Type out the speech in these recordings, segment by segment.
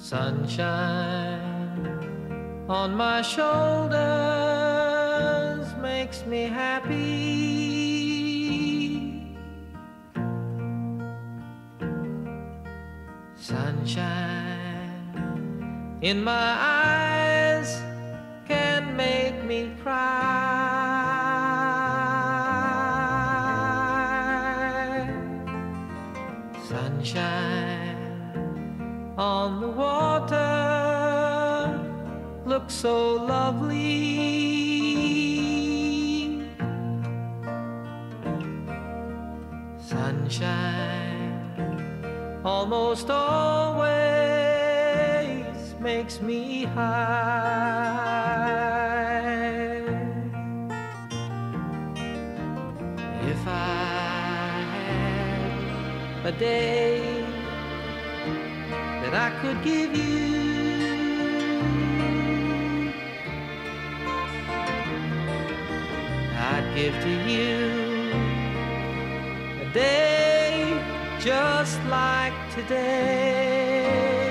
Sunshine on my shoulders makes me happy. Sunshine in my eyes can make me cry. Sunshine on the water looks so lovely. Sunshine almost always makes me high. If I had a day that I could give you, I'd give to you a day just like today.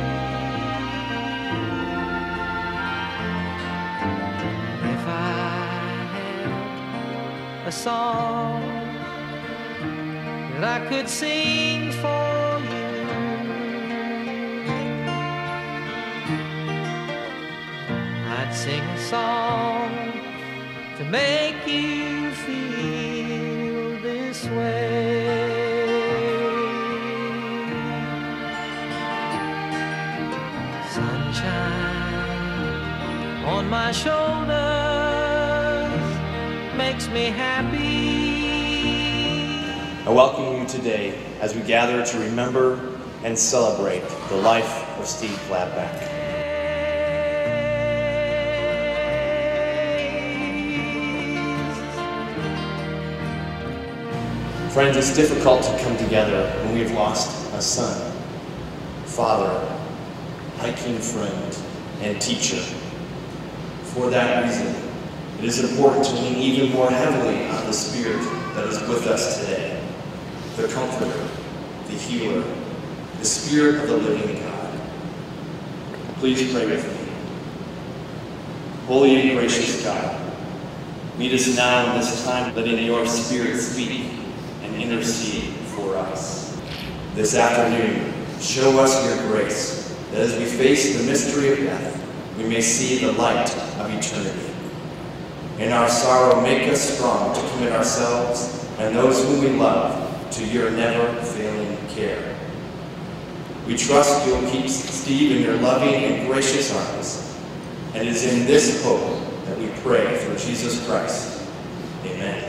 If I had a song that I could sing for you, I'd sing a song to make you feel this way. Sunshine on my shoulders makes me happy. I welcome you today as we gather to remember and celebrate the life of Steve Flatback. Friends, it's difficult to come together when we've lost a son, father, hiking friend, and teacher. For that reason, it is important to lean even more heavily on the Spirit that is with us today, the Comforter, the Healer, the Spirit of the living God. Please pray with me. Holy and gracious God, meet us now in this time, letting your Spirit speak and intercede for us. This afternoon, show us your grace, that as we face the mystery of death, we may see the light of eternity. In our sorrow, make us strong to commit ourselves and those whom we love to your never-failing care. We trust you'll keep Steve in your loving and gracious arms, and it is in this hope that we pray through Jesus Christ. Amen.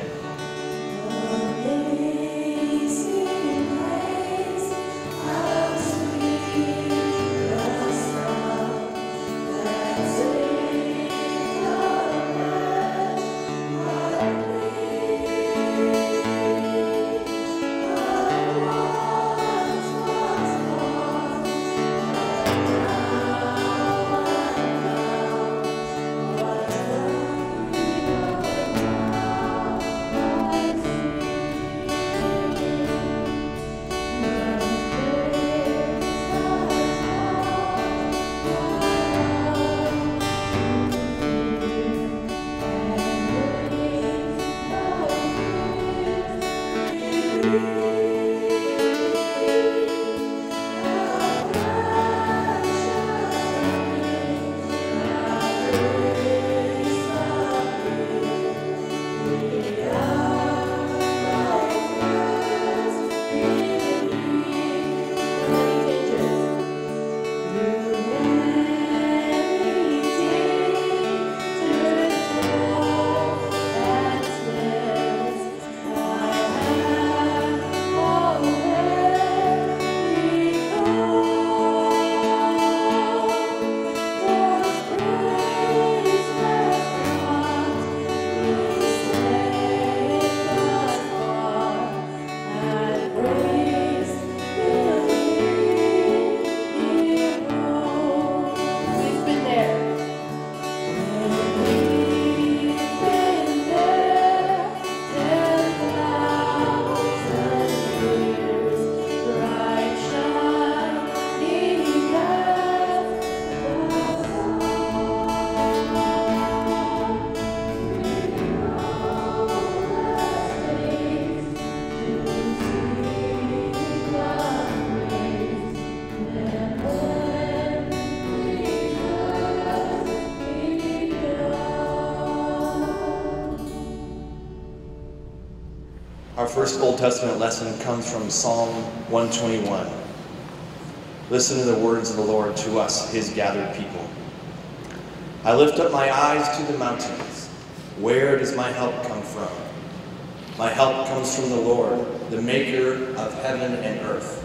Our first Old Testament lesson comes from Psalm 121. Listen to the words of the Lord to us, his gathered people. I lift up my eyes to the mountains. Where does my help come from? My help comes from the Lord, the maker of heaven and earth.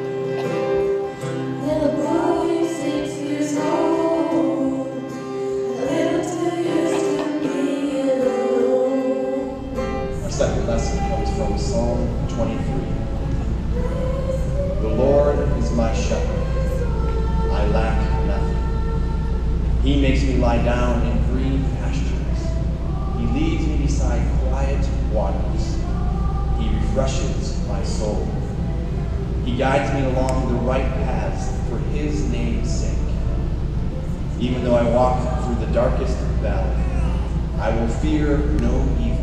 Our second lesson comes from Psalm 23. The Lord is my shepherd. I lack nothing. He makes me lie down in green pastures. He leads me beside quiet waters. He refreshes my soul. He guides me along the right paths for his name's sake. Even though I walk through the darkest valley, I will fear no evil.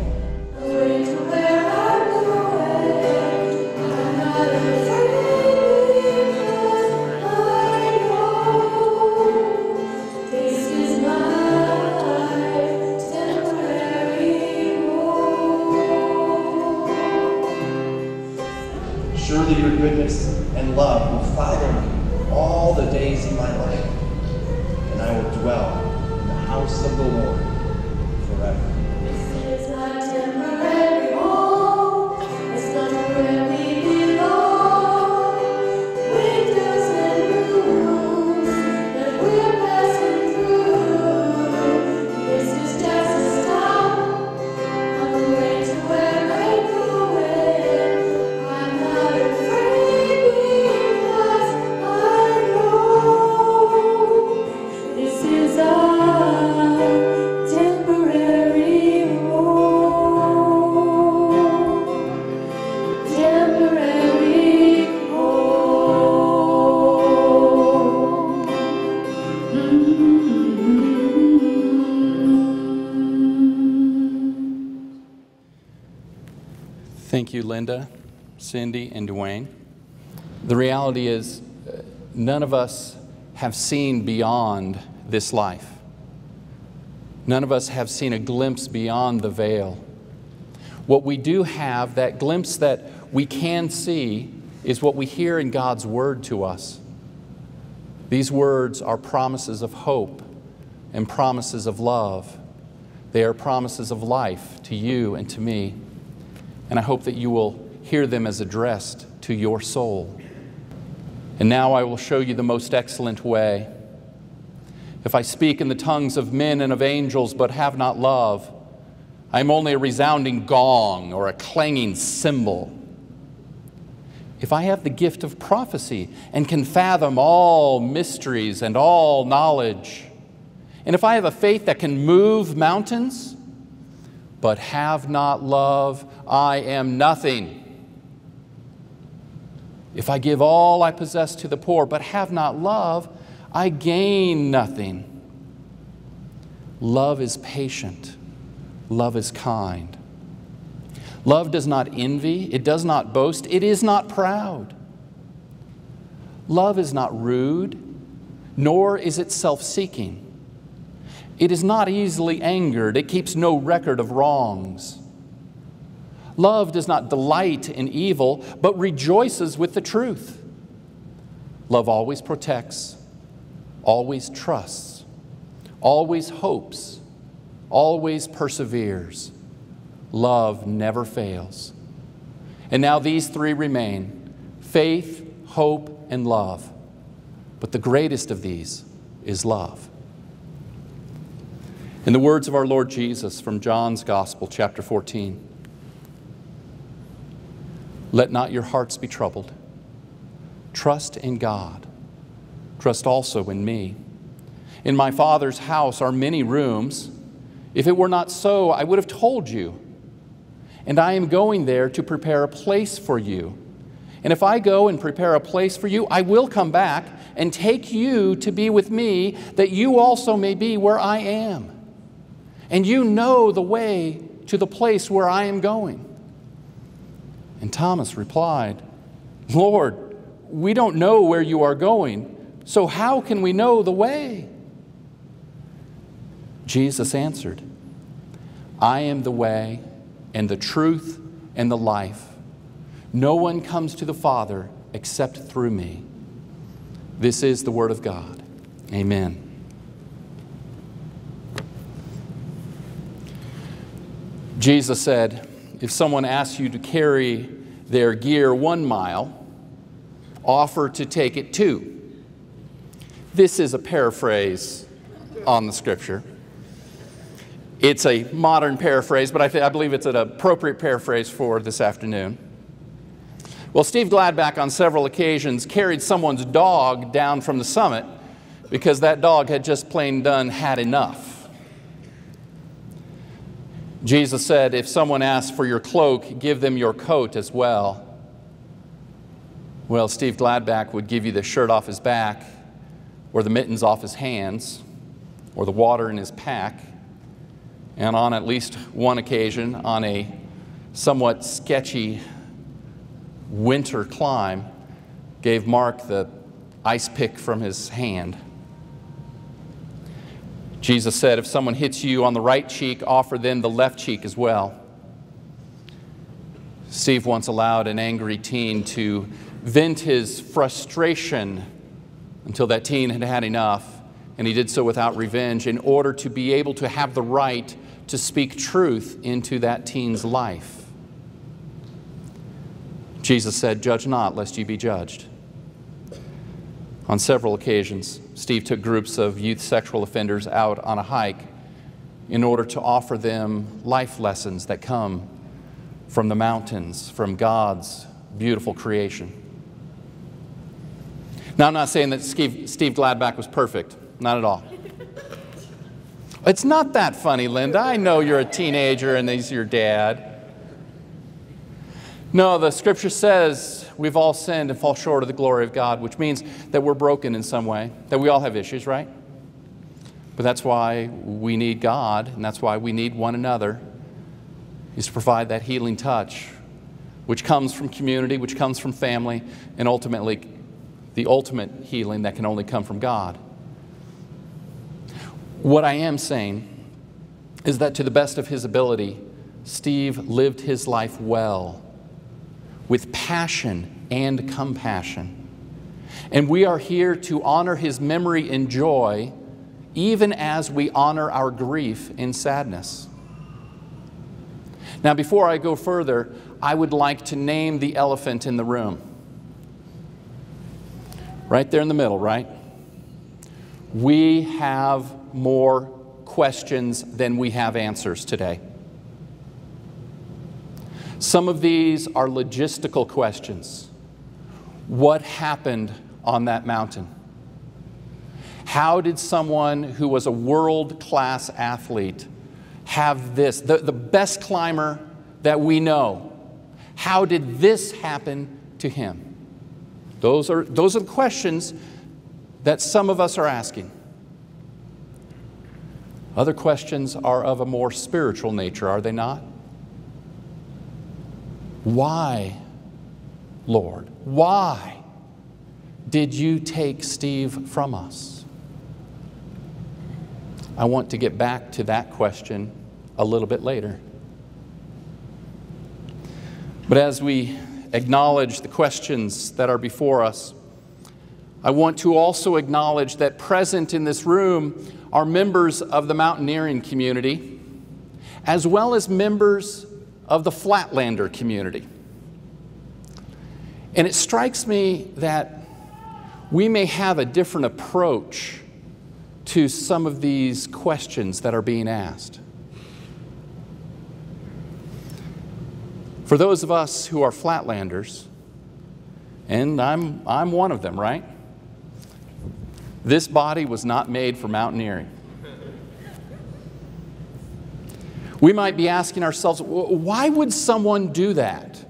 Surely your goodness and love will follow me all the days of my life, and I will dwell in the house of the Lord forever. This is not temporary home. It's not where we belong. Windows and rooms that we're passing through. This is just a stop on the way to where we're going. I'm not afraid because I know this is our temporary home. Temporary home. Thank you, Linda, Cindy, and Dwayne. The reality is, none of us have seen beyond this life. None of us have seen a glimpse beyond the veil. What we do have, that glimpse that we can see, is what we hear in God's Word to us. These words are promises of hope and promises of love. They are promises of life to you and to me. And I hope that you will hear them as addressed to your soul. And now I will show you the most excellent way. If I speak in the tongues of men and of angels but have not love, I am only a resounding gong or a clanging cymbal. If I have the gift of prophecy and can fathom all mysteries and all knowledge, and if I have a faith that can move mountains, but have not love, I am nothing. If I give all I possess to the poor, but have not love, I gain nothing. Love is patient. Love is kind. Love does not envy. It does not boast. It is not proud. Love is not rude, nor is it self-seeking. It is not easily angered. It keeps no record of wrongs. Love does not delight in evil, but rejoices with the truth. Love always protects, always trusts, always hopes, always perseveres. Love never fails. And now these three remain: faith, hope, and love. But the greatest of these is love. In the words of our Lord Jesus from John's Gospel, chapter 14, let not your hearts be troubled. Trust in God. Trust also in me. In my Father's house are many rooms. If it were not so, I would have told you. And I am going there to prepare a place for you. And if I go and prepare a place for you, I will come back and take you to be with me, that you also may be where I am. And you know the way to the place where I am going. And Thomas replied, Lord, we don't know where you are going, so how can we know the way? Jesus answered, I am the way and the truth and the life. No one comes to the Father except through me. This is the word of God. Amen. Jesus said, if someone asks you to carry their gear 1 mile, offer to take it 2. This is a paraphrase on the scripture. It's a modern paraphrase, but I believe it's an appropriate paraphrase for this afternoon. Well, Steve Gladback on several occasions carried someone's dog down from the summit because that dog had just plain done had enough. Jesus said, if someone asks for your cloak, give them your coat as well. Well, Steve Gladback would give you the shirt off his back, or the mittens off his hands, or the water in his pack. And on at least one occasion, on a somewhat sketchy winter climb, gave Mark the ice pick from his hand. Jesus said, if someone hits you on the right cheek, offer them the left cheek as well. Steve once allowed an angry teen to vent his frustration until that teen had had enough, and he did so without revenge in order to be able to have the right to speak truth into that teen's life. Jesus said, judge not, lest you be judged. On several occasions, Steve took groups of youth sexual offenders out on a hike in order to offer them life lessons that come from the mountains, from God's beautiful creation. Now, I'm not saying that Steve Gladback was perfect. Not at all. It's not that funny, Linda. I know you're a teenager and he's your dad. No, the scripture says we've all sinned and fall short of the glory of God, which means that we're broken in some way, that we all have issues, right? But that's why we need God, and that's why we need one another, is to provide that healing touch, which comes from community, which comes from family, and ultimately the ultimate healing that can only come from God. What I am saying is that to the best of his ability, Steve lived his life well, with passion and compassion. And we are here to honor his memory in joy, even as we honor our grief in sadness. Now, before I go further, I would like to name the elephant in the room. Right there in the middle, right? We have more questions than we have answers today. Some of these are logistical questions. What happened on that mountain? How did someone who was a world-class athlete have this, the best climber that we know, how did this happen to him? Those are the questions that some of us are asking. Other questions are of a more spiritual nature, are they not? Why, Lord, why did you take Steve from us? I want to get back to that question a little bit later. But as we acknowledge the questions that are before us, I want to also acknowledge that present in this room are members of the mountaineering community, as well as members of the Flatlander community. And it strikes me that we may have a different approach to some of these questions that are being asked. For those of us who are Flatlanders, and I'm one of them, right? This body was not made for mountaineering. We might be asking ourselves, why would someone do that?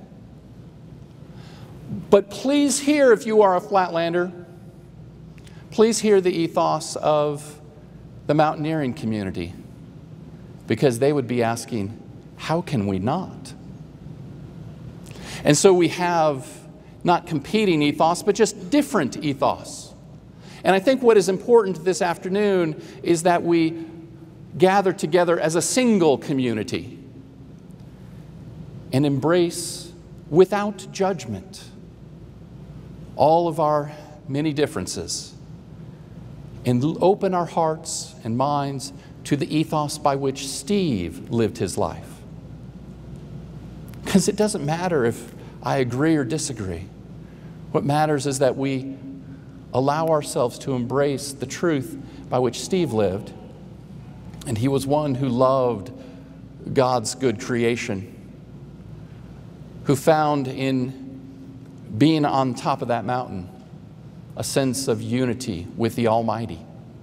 But please hear, if you are a Flatlander, please hear the ethos of the mountaineering community, because they would be asking, how can we not? And so we have not competing ethos, but just different ethos. And I think what is important this afternoon is that we gather together as a single community and embrace without judgment all of our many differences and open our hearts and minds to the ethos by which Steve lived his life. Because it doesn't matter if I agree or disagree. What matters is that we allow ourselves to embrace the truth by which Steve lived. And he was one who loved God's good creation, who found in being on top of that mountain a sense of unity with the Almighty.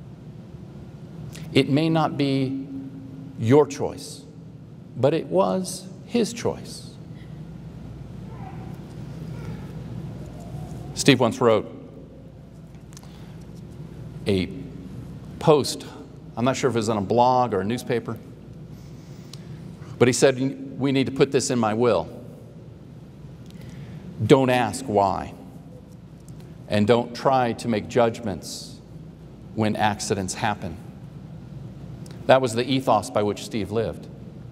It may not be your choice, but it was his choice. Steve once wrote a post, I'm not sure if it was on a blog or a newspaper, but he said, we need to put this in my will. Don't ask why, and don't try to make judgments when accidents happen. That was the ethos by which Steve lived.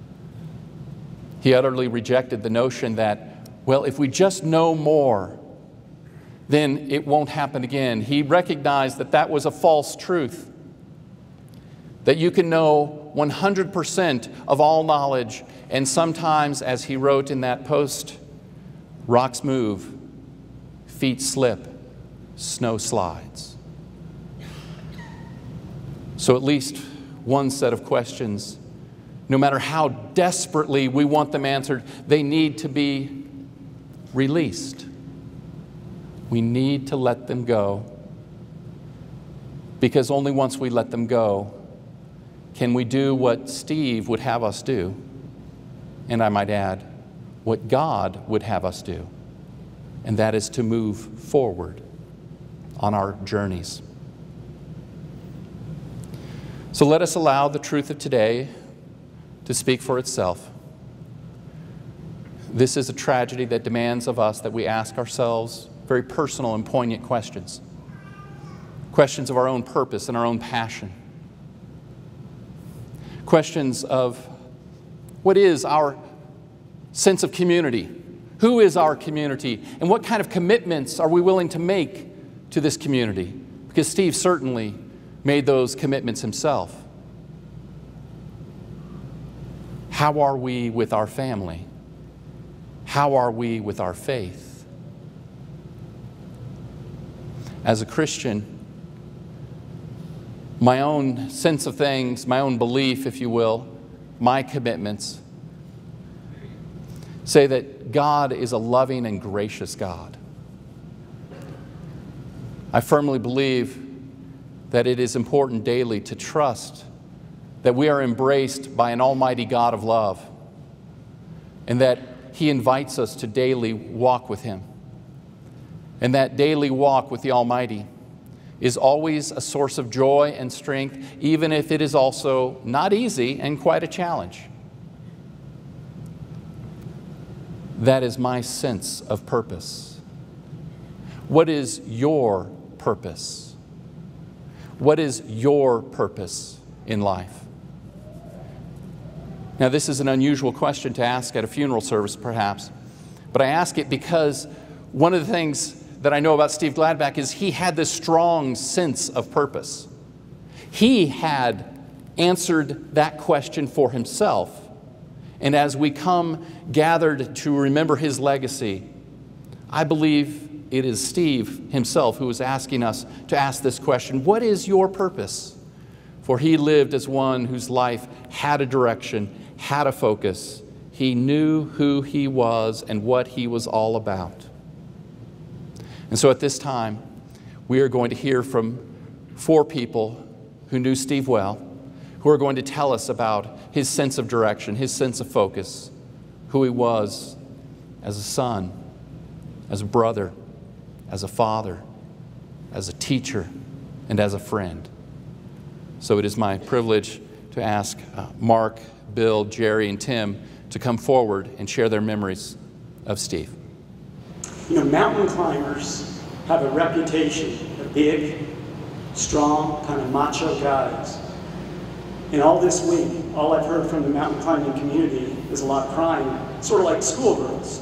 He utterly rejected the notion that, well, if we just know more, then it won't happen again. He recognized that that was a false truth, that you can know 100% of all knowledge, and sometimes, as he wrote in that post, rocks move, feet slip, snow slides. So at least one set of questions, no matter how desperately we want them answered, they need to be released. We need to let them go, because only once we let them go can we do what Steve would have us do, and I might add, what God would have us do, and that is to move forward on our journeys. So let us allow the truth of today to speak for itself. This is a tragedy that demands of us that we ask ourselves very personal and poignant questions. Questions of our own purpose and our own passion. Questions of what is our sense of community? Who is our community? And what kind of commitments are we willing to make to this community? Because Steve certainly made those commitments himself. How are we with our family? How are we with our faith? As a Christian, my own sense of things, my own belief, if you will, my commitments say that God is a loving and gracious God. I firmly believe that it is important daily to trust that we are embraced by an almighty God of love, and that He invites us to daily walk with Him. And that daily walk with the Almighty is always a source of joy and strength, even if it is also not easy and quite a challenge. That is my sense of purpose. What is your purpose? What is your purpose in life? Now, this is an unusual question to ask at a funeral service, perhaps, but I ask it because one of the things that I know about Steve Gladback is he had this strong sense of purpose. He had answered that question for himself. And as we come gathered to remember his legacy, I believe it is Steve himself who is asking us to ask this question: what is your purpose? For he lived as one whose life had a direction, had a focus. He knew who he was and what he was all about. And so at this time, we are going to hear from 4 people who knew Steve well, who are going to tell us about his sense of direction, his sense of focus, who he was as a son, as a brother, as a father, as a teacher, and as a friend. So it is my privilege to ask Mark, Bill, Jerry, and Tim to come forward and share their memories of Steve. You know, mountain climbers have a reputation of big, strong, kind of macho guys. And all this week, all I've heard from the mountain climbing community is a lot of crying sort of like schoolgirls.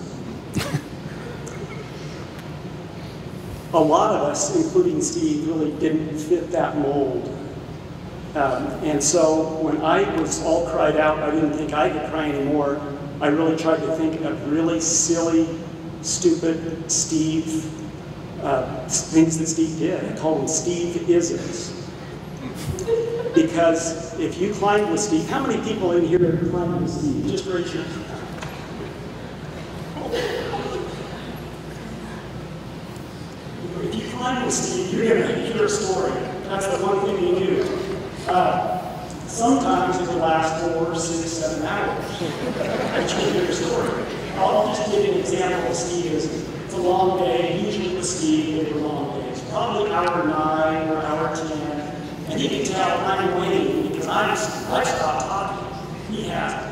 A lot of us, including Steve, really didn't fit that mold. And so when I was all cried out, I didn't think I could cry anymore. I really tried to think of really silly, stupid Steve, things that Steve did. I called them Steve-isms. Because if you climbed with Steve, how many people in here have climbed with Steve? Just raise your hand. If you climb with Steve, you're going to hear a story. That's the one thing you do. Sometimes it will last 4, 6, 7 hours. But you hear a story. I'll just give you an example of Steve. It's a long day. Usually with Steve, they're long days. Probably hour 9 or hour 10. And you can tell I'm waiting because I stopped talking. He hasn't.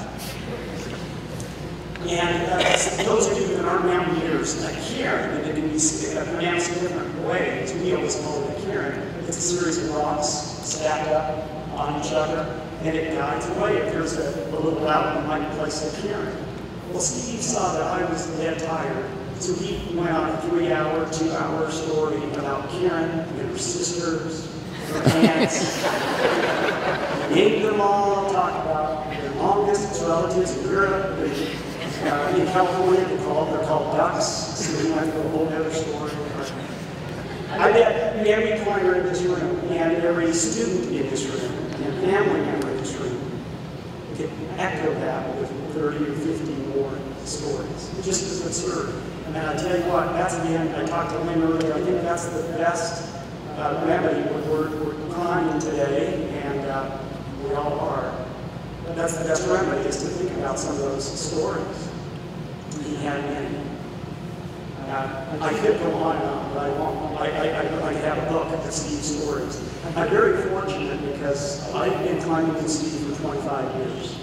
And those of you that aren't mountaineers, like Karen, that can be pronounced in different ways, we always call it a Karen. It's a series of rocks stacked up on each other, and it guides away. If there's a little out, you might place a Karen. Well, Steve saw that I was dead tired, so he went on a 3-hour, 2-hour story about Karen and her sisters, her aunts. Named them all, talked about their long-distance relatives in Europe. In California, they're called ducks, so we went through a whole other story. I bet every climber in this room, and every student in this room, and family member in this room, could echo that with 30 or 50 more stories. It just is absurd. And I tell you what, that's again, I talked to Lynn earlier, I think that's the best remedy. We're climbing today, and we all are. That's the best remedy, is to think about some of those stories. He had many. I could go on and on, but I won't. I have a book of Steve's stories. I'm very fortunate because I've been climbing with Steve for 25 years.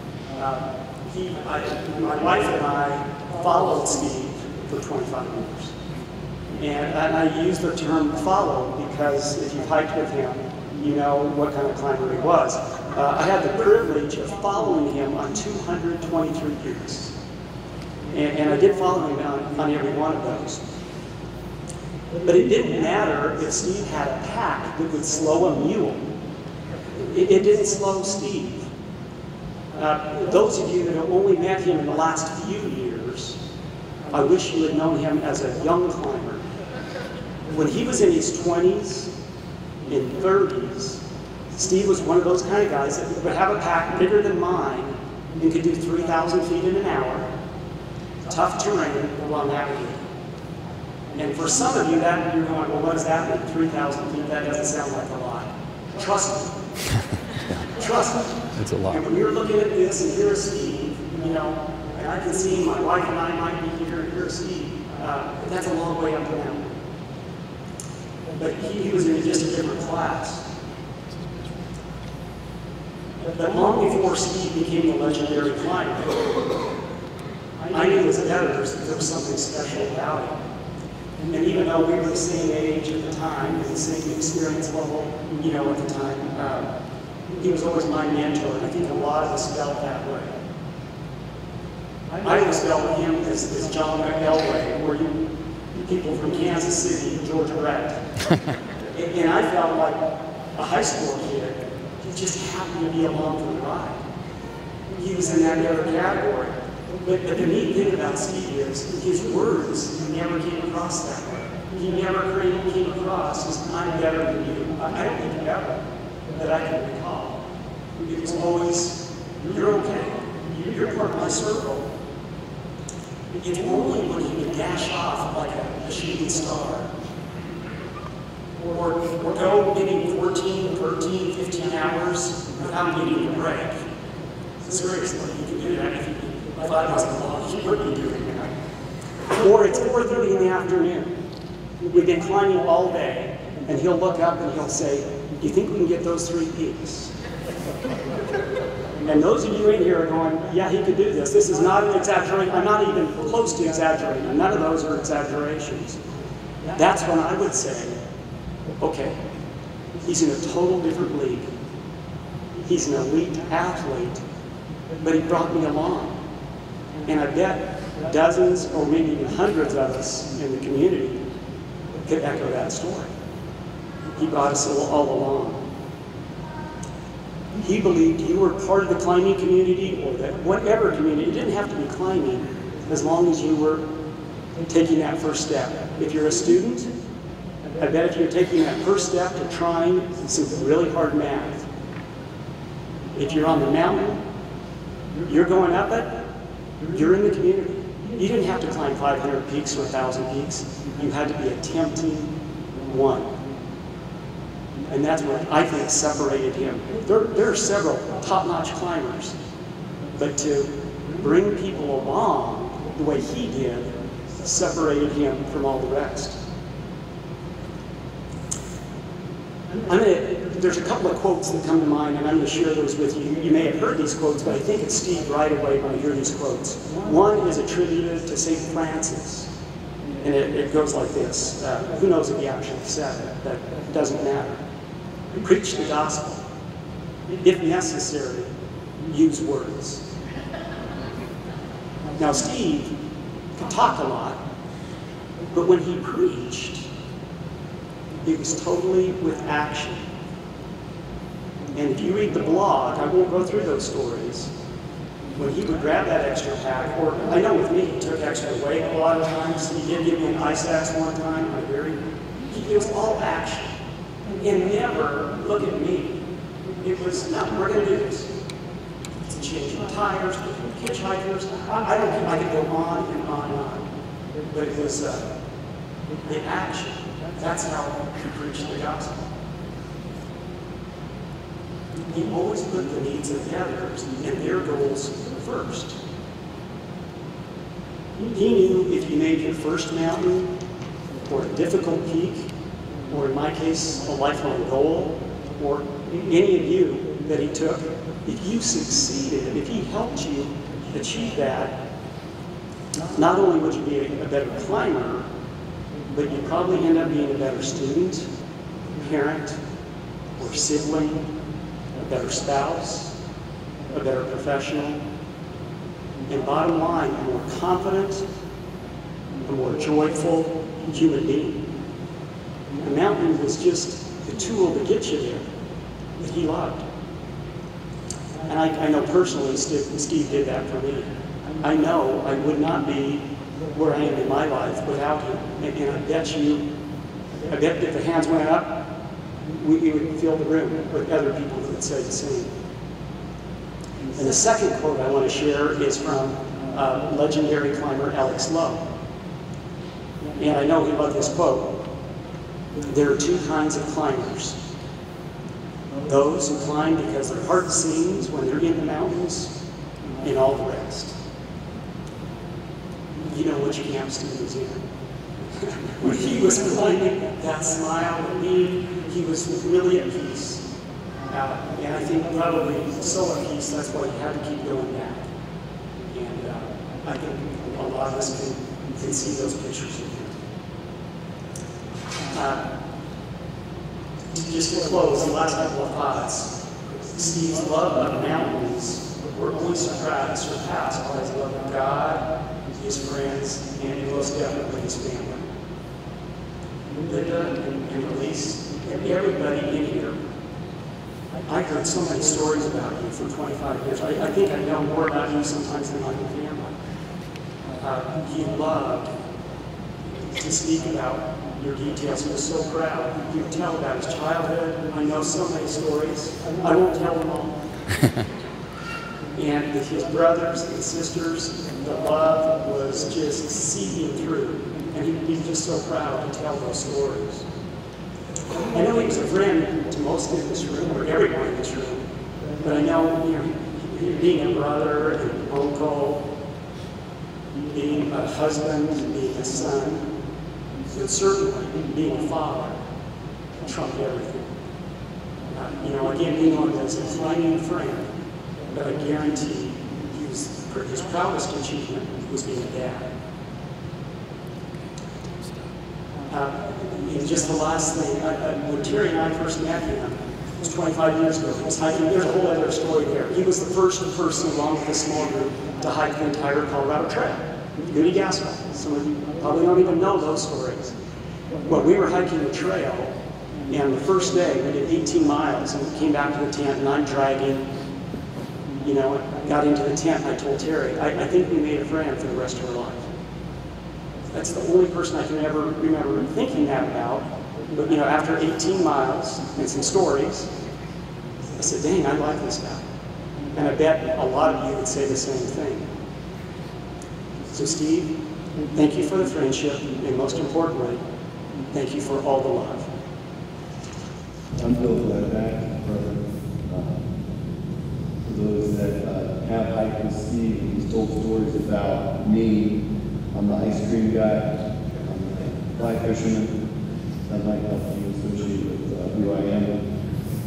My wife and I followed Steve for 25 years. And I use the term follow because if you've hiked with him, you know what kind of climber he was. I had the privilege of following him on 223 peaks. And I did follow him on every one of those. But it didn't matter if Steve had a pack that would slow a mule. It didn't slow Steve. Those of you that have only met him in the last few years, I wish you had known him as a young climber. When he was in his 20s, in 30s, Steve was one of those kind of guys that would have a pack bigger than mine and could do 3,000 feet in an hour, tough terrain while navigating. And for some of you, that you're going, well, what does that mean? 3,000 feet, that doesn't sound like a lot. Trust me. Trust me. It's a lot. And when you're looking at this and here's Steve, you know, and I can see my wife and I might be here and here's Steve, that's a long way up the mountain. But he was in just a different class. But long before Steve became a legendary climber, I knew as editors that there was something special about him. And even though we were the same age at the time, and the same experience level, you know, at the time, he was always my mentor, and I think a lot of us felt that way. I always felt him as John Elway, where you people from Kansas City, Georgia Brett. And I felt like a high school kid who just happened to be along for the ride. He was in that other category. But the neat thing about Steve is his words never came across that way. He never came across as I'm better than you. I don't think ever that I can recall. It was always, you're okay. You're part of my circle. It's only when he would dash off like a shooting star, or go maybe 14, 13, 15 hours without needing a break. Seriously, he could do that if he thought it was a law. He would be doing that. Or it's 4:30 in the afternoon. We've been climbing all day, and he'll look up and he'll say, do you think we can get those 3 peaks? And those of you in here are going, yeah, he could do this. This is not an exaggeration. I'm not even close to exaggerating. None of those are exaggerations. That's when I would say, okay, he's in a total different league. He's an elite athlete, but he brought me along. And I bet dozens or maybe even hundreds of us in the community could echo that story. He brought us all along. He believed you were part of the climbing community, or that whatever community. It didn't have to be climbing as long as you were taking that first step. If you're a student, I bet if you're taking that first step to trying some really hard math, if you're on the mountain, you're going up it, you're in the community. You didn't have to climb 500 peaks or 1,000 peaks. You had to be attempting one. And that's what I think separated him. There are several top-notch climbers, but to bring people along the way he did separated him from all the rest. There's a couple of quotes that come to mind, and I'm going to share those with you. You may have heard these quotes, but I think it's Steve right away when I hear these quotes. One is attributed to St. Francis, and it goes like this. Who knows if he actually said it? That doesn't matter. Preach the gospel. If necessary, use words. Now, Steve could talk a lot, but when he preached, it was totally with action. And if you read the blog, I won't go through those stories, when he would grab that extra pack, or I know with me, he took extra weight a lot of times. He did give me an ice axe one time. It was all action. And never, look at me. It was, no, we're going to do this. Changing tires, hitchhikers. I don't think I could go on and on and on. But it was the action. That's how he preached the gospel. He always put the needs of the others and their goals first. He knew if you made your first mountain, or a difficult peak, or in my case, a lifelong goal, or any of you that he took, if you succeeded, if he helped you achieve that, not only would you be a better climber, but you'd probably end up being a better student, parent, or sibling, a better spouse, a better professional, and bottom line, a more confident, a more joyful human being. The mountain was just the tool to get you there that he loved. And I know personally Steve did that for me. I know I would not be where I am in my life without him. And I bet if the hands went up, we would fill the room with other people that would say the same. And the second quote I want to share is from legendary climber Alex Lowe. And I know he loved this quote. There are two kinds of climbers. Those who climb because their heart sings when they're in the mountains, and all the rest. You know which camp Steve was in. When he was climbing, that smile at me, he was really at peace. And I think probably so at peace, that's why he had to keep going back. And I think a lot of us can see those pictures of him. Just to close, the last couple of thoughts. Steve's love of mountains were only surpassed by his love of God, his friends, and most definitely his family. Linda and Elise and everybody in here, I heard so many stories about you for 25 years. I think I know more about you sometimes than my own family. He loved to speak about your details. He was so proud. He would tell about his childhood. I know so many stories. I won't tell them all. And with his brothers and sisters, the love was just seeping through. And he was just so proud to tell those stories. I know he was a friend to most in this room, or everyone in this room. But I know, being a brother and an uncle, being a husband, being a son, but certainly being a father trumped everything. Again, being on as a climbing friend, but I guarantee his proudest achievement was being a dad. And just the last thing, when Terry and I first met him, It was 25 years ago. He was hiking. There's a whole other story there. He was the first person, along with a small group, to hike the entire Colorado Trail. Goody Gaskell. Some of you probably don't even know those stories. Well, we were hiking the trail, and the first day we did 18 miles, and we came back to the tent, and I'm dragging, you know, got into the tent, and I told Terry, I think we made a friend for the rest of her life. That's the only person I can ever remember thinking that about. But, you know, after 18 miles and some stories, I said, dang, I like this guy. And I bet a lot of you would say the same thing. So Steve, thank you for the friendship, and most importantly, thank you for all the love. I'm Bill Gladback, brother. For those that have hiked with Steve, he's told stories about me. I'm the ice cream guy. I'm the fly fisherman. That might help you associate with who I am.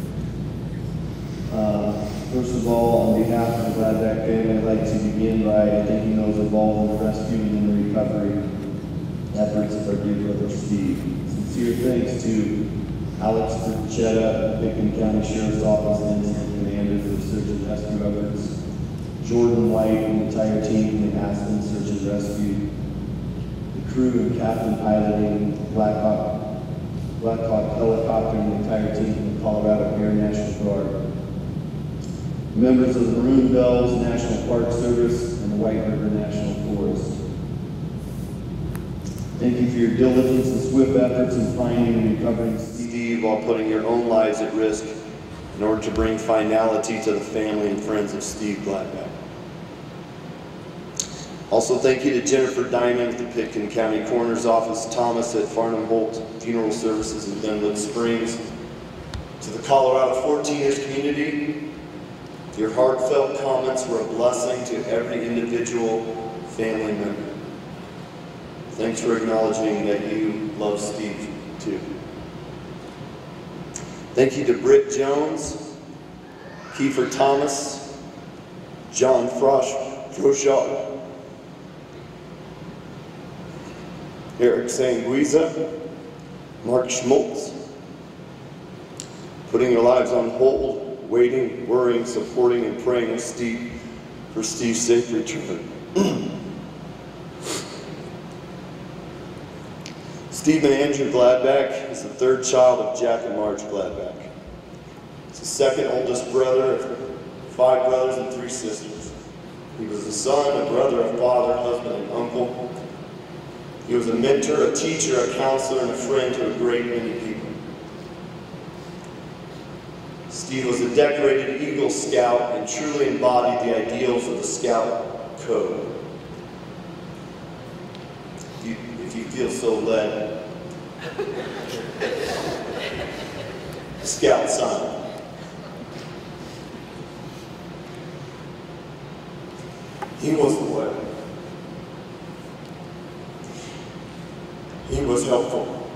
First of all, on behalf of the Gladback family, I'd like to begin by thanking those involved in the rescue and the recovery efforts of our dear brother Steve. Sincere thanks to Alex Burchetta, Pickens County Sheriff's Office and Incident Commander for the search and rescue efforts, Jordan White and the entire team in the Aspen Search and Rescue, the crew and captain piloting Blackhawk helicopter and the entire team from the Colorado Air National Guard, members of the Maroon Bells National Park Service and the White River National Forest. Thank you for your diligence and swift efforts in finding and recovering Steve while putting your own lives at risk in order to bring finality to the family and friends of Steve Gladback. Also, thank you to Jennifer Diamond at the Pickens County Coroner's Office, Thomas at Farnham Holt Funeral Services in Glenwood Springs, to the Colorado 14ers community. Your heartfelt comments were a blessing to every individual family member. Thanks for acknowledging that you love Steve too. Thank you to Britt Jones, Kiefer Thomas, John Froschauer, Eric Sanguiza, Mark Schmoltz, putting their lives on hold, waiting, worrying, supporting, and praying with Steve for Steve's safe return. Stephen Andrew Gladback is the third child of Jack and Marge Gladback. He's the second oldest brother of 5 brothers and 3 sisters. He was a son, a brother, a father, husband, and uncle. He was a mentor, a teacher, a counselor, and a friend to a great many people. Steve was a decorated Eagle Scout and truly embodied the ideals of the Scout Code. If you feel so led, Scout sign. He was the way. He was helpful.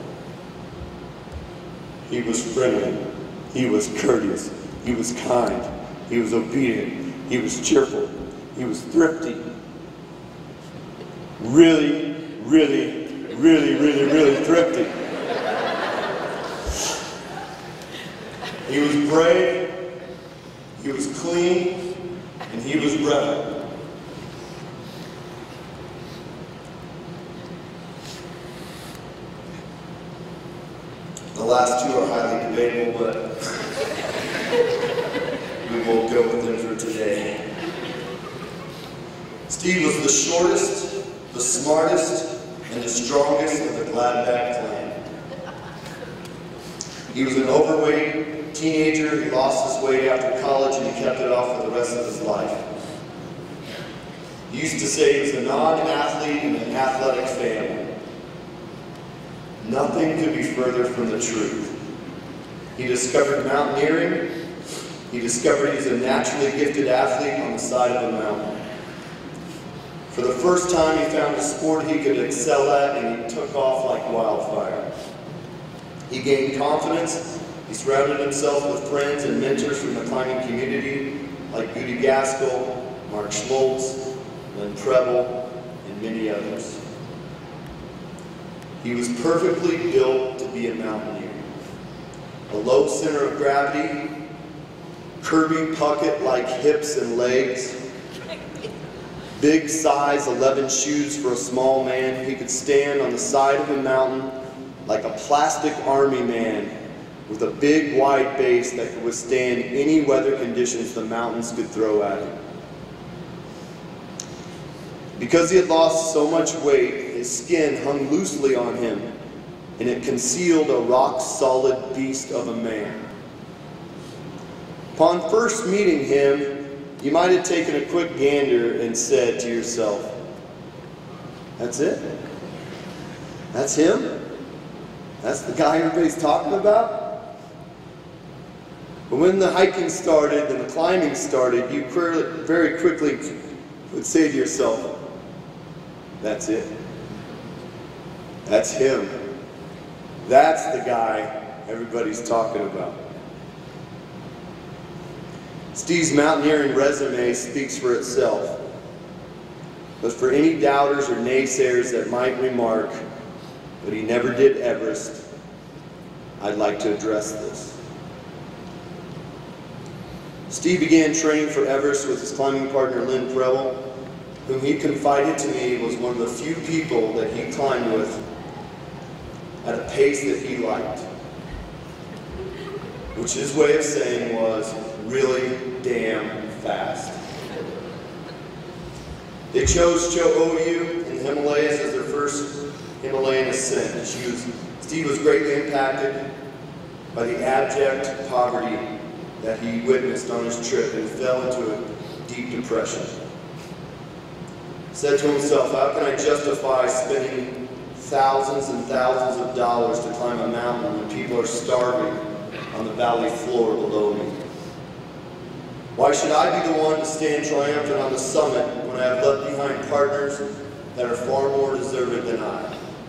He was friendly. He was courteous. He was kind. He was obedient. He was cheerful. He was thrifty. Really, really, really, really, really thrifty. He was brave. He was clean. And he was reverent. The last 2 are highly debatable, but we will go with them for today. Steve was the shortest, the smartest, and the strongest of the Gladback clan. He was an overweight teenager. He lost his weight after college and he kept it off for the rest of his life. He used to say he was a non-athlete in an athletic family. Nothing could be further from the truth. He discovered mountaineering. He discovered he's a naturally gifted athlete on the side of a mountain. For the first time, he found a sport he could excel at, and he took off like wildfire. He gained confidence. He surrounded himself with friends and mentors from the climbing community, like Goody Gaskell, Mark Schmoltz, Lynn Preble, and many others. He was perfectly built to be a mountaineer. A low center of gravity, Kirby Puckett-like hips and legs, big size 11 shoes for a small man. He could stand on the side of a mountain like a plastic army man with a big wide base that could withstand any weather conditions the mountains could throw at him. Because he had lost so much weight, his skin hung loosely on him, and it concealed a rock-solid beast of a man. Upon first meeting him, you might have taken a quick gander and said to yourself, "That's it? That's him? That's the guy everybody's talking about?" But when the hiking started and the climbing started, you very quickly would say to yourself, "That's it. That's him. That's the guy everybody's talking about." Steve's mountaineering resume speaks for itself. But for any doubters or naysayers that might remark, but he never did Everest, I'd like to address this. Steve began training for Everest with his climbing partner Lynn Preble, whom he confided to me was one of the few people that he climbed with at a pace that he liked, which his way of saying was really damn fast. They chose Cho Oyu in the Himalayas as their first Himalayan ascent. Steve was greatly impacted by the abject poverty that he witnessed on his trip and fell into a deep depression. He said to himself, "How can I justify spending thousands and thousands of dollars to climb a mountain when people are starving on the valley floor below me? Why should I be the one to stand triumphant on the summit when I have left behind partners that are far more deserving than I?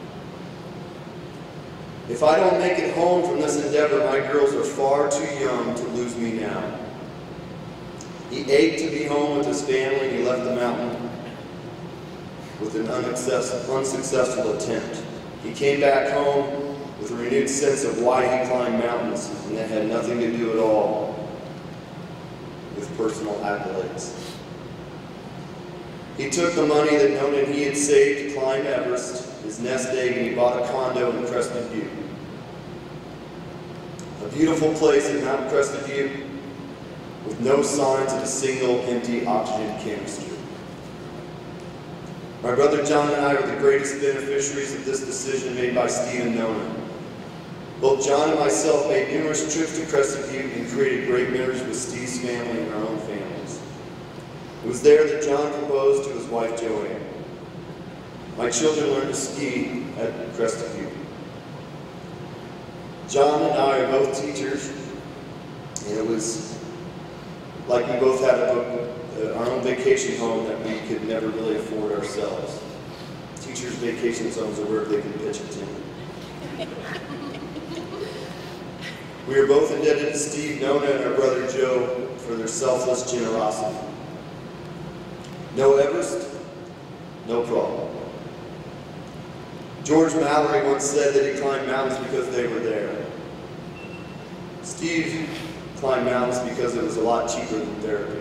If I don't make it home from this endeavor, my girls are far too young to lose me now." He ached to be home with his family, and he left the mountain with an unsuccessful attempt. He came back home with a renewed sense of why he climbed mountains, and that had nothing to do at all with personal accolades. He took the money that Nona and he had saved to climb Everest, his nest egg, and he bought a condo in Crested Butte. A beautiful place in Mount Crested Butte with no signs of a single empty oxygen canister. My brother John and I were the greatest beneficiaries of this decision made by Steve and Nona. Both John and myself made numerous trips to Crested Butte and created great memories with Steve's family and our own families. It was there that John proposed to his wife Joanne. My children learned to ski at Crested Butte. John and I are both teachers, and it was like we both had our own vacation home that we could never really afford ourselves. Teachers' vacation zones are where they can pitch it to. We are both indebted to Steve, Nona, and our brother Joe for their selfless generosity. No Everest, no problem. George Mallory once said that he climbed mountains because they were there. Steve climbed mountains because it was a lot cheaper than therapy.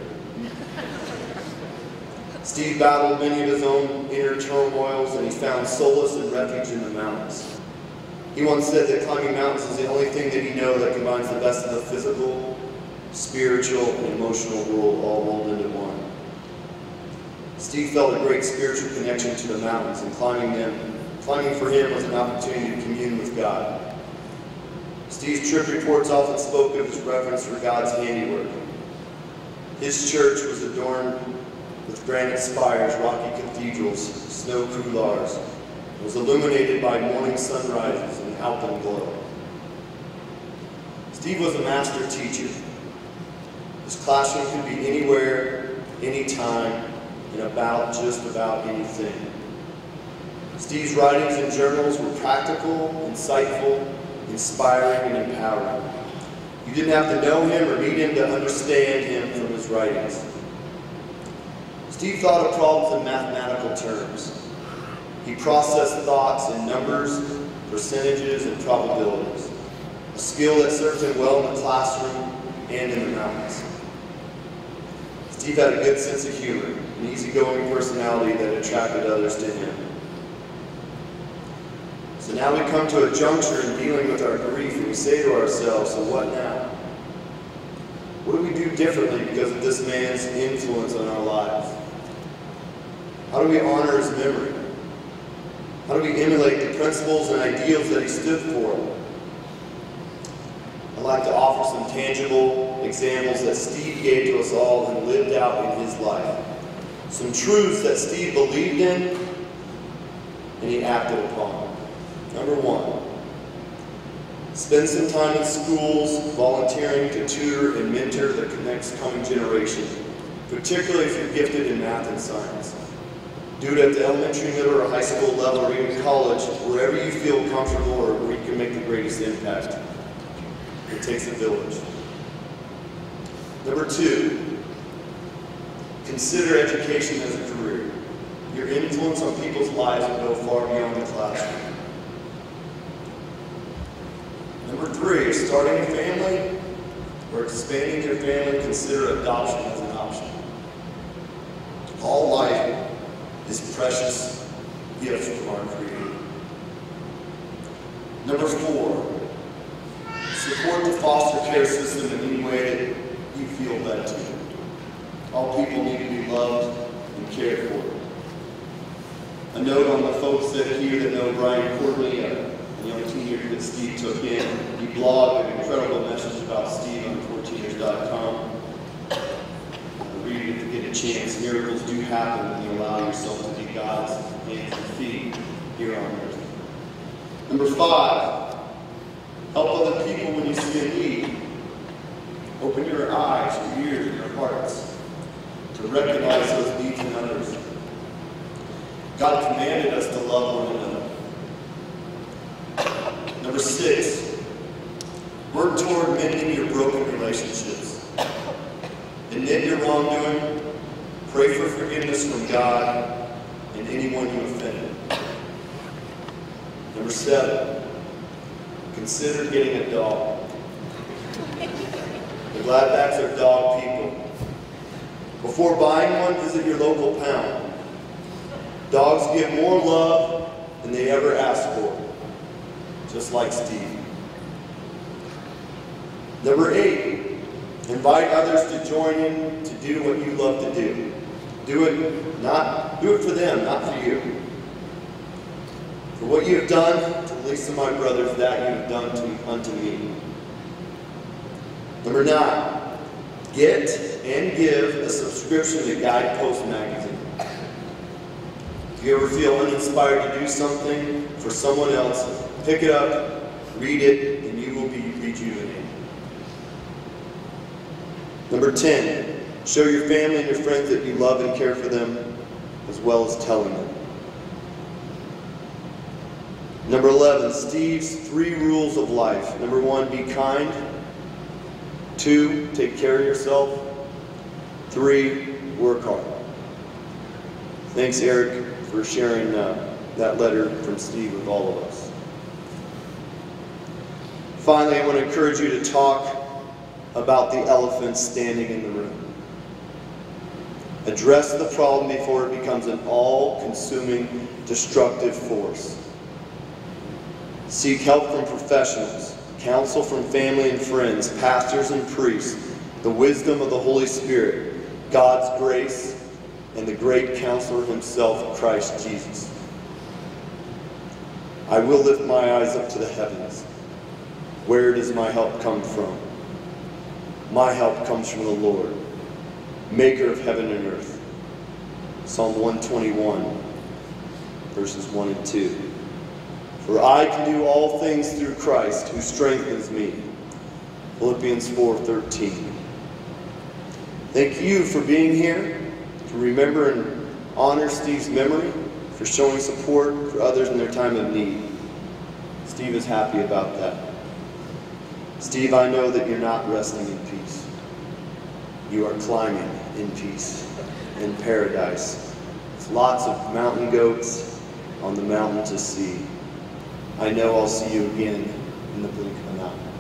Steve battled many of his own inner turmoils, and he found solace and refuge in the mountains. He once said that climbing mountains is the only thing that he knows that combines the best of the physical, spiritual, and emotional world all rolled into one. Steve felt a great spiritual connection to the mountains, and climbing for him was an opportunity to commune with God. Steve's trip reports often spoke of his reverence for God's handiwork. His church was adorned with granite spires, rocky cathedrals, snow couloirs. It was illuminated by morning sunrises and alpenglow. Steve was a master teacher. His classroom could be anywhere, anytime, and just about anything. Steve's writings and journals were practical, insightful, inspiring, and empowering. You didn't have to know him or meet him to understand him from his writings. Steve thought of problems in mathematical terms. He processed thoughts in numbers, percentages, and probabilities, a skill that served him well in the classroom and in the mountains. Steve had a good sense of humor, an easygoing personality that attracted others to him. So now we come to a juncture in dealing with our grief, and we say to ourselves, so what now? What do we do differently because of this man's influence on our lives? How do we honor his memory? How do we emulate the principles and ideals that he stood for? I'd like to offer some tangible examples that Steve gave to us all and lived out in his life. Some truths that Steve believed in and he acted upon. Number one, spend some time in schools volunteering to tutor and mentor the next coming generation, particularly if you're gifted in math and science. Do it at the elementary, middle, or high school level, or even college, wherever you feel comfortable or where you can make the greatest impact. It takes a village. Number two, consider education as a career. Your influence on people's lives will go far beyond the classroom. Number three, starting a family or expanding your family, consider adoption as an option. All life is precious gift from our Creator. Number four, support the foster care system in any way that you feel led to. All people need to be loved and cared for. A note on the folks that here that know Brian Courtney, a young teenager that Steve took in. He blogged an incredible message about Steve on 14ers.com. Read it if you get a chance. Miracles do happen when you allow yourself to be God's hands and feet here on earth. Number five, help other people when you see a need. Open your eyes, your ears, and your hearts to recognize those needs in others. God commanded us to love one another. Number six, work toward mending your broken relationships. Admit your wrongdoing, pray for forgiveness from God and anyone you offended. Number seven, consider getting a dog. The Gladbacks are dog people. Before buying one, visit your local pound. Dogs give more love than they ever asked for, just like Steve. Number eight, invite others to join in to do what you love to do. Do it for them, not for you. For what you have done to the least of my brothers, that you have done unto me. Number nine, get and give a subscription to Guidepost magazine. If you ever feel uninspired to do something for someone else, pick it up, read it, and you will be rejuvenated. Number 10, show your family and your friends that you love and care for them, as well as telling them. Number 11, Steve's 3 rules of life. Number 1, be kind. 2, take care of yourself. 3, work hard. Thanks, Eric, for sharing that letter from Steve with all of us. Finally, I want to encourage you to talk about the elephant standing in the room. Address the problem before it becomes an all-consuming, destructive force. Seek help from professionals, counsel from family and friends, pastors and priests, the wisdom of the Holy Spirit, God's grace, and the great counselor himself, Christ Jesus. I will lift my eyes up to the heavens. Where does my help come from? My help comes from the Lord, maker of heaven and earth. Psalm 121, verses 1 and 2. For I can do all things through Christ who strengthens me. Philippians 4:13. Thank you for being here, to remember and honor Steve's memory, for showing support for others in their time of need. Steve is happy about that. Steve, I know that you're not resting in peace. You are climbing in peace, in paradise, with lots of mountain goats on the mountain to see. I know I'll see you again in the blink of an eye.